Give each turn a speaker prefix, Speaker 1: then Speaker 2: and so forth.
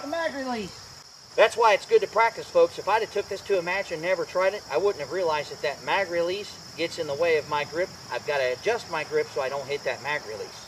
Speaker 1: mag release.
Speaker 2: That's why it's good to practice, folks. If I'd have took this to a match and never tried it, I wouldn't have realized that that mag release gets in the way of my grip. I've got to adjust my grip so I don't hit that mag release.